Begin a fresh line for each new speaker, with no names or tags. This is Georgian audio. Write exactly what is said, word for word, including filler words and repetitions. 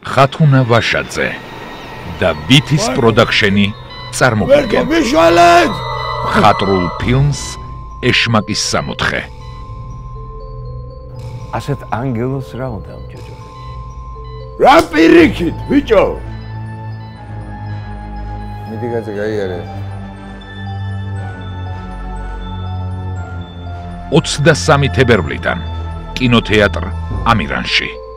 ხათუნა ვაშაძე და ვითის პროდაქშენი წარმოგვიდგენ მხატვრულ ფილმს ეშმაკის სამოთხე.
ასეთ ანგელოს რა უნდა ამჯერჯერ?
რა პირიქით, ბიჭო?
მიდი კაცი გაიარე.
ოცდასამი თებერვლიდან კინოთეატრ ამირანში.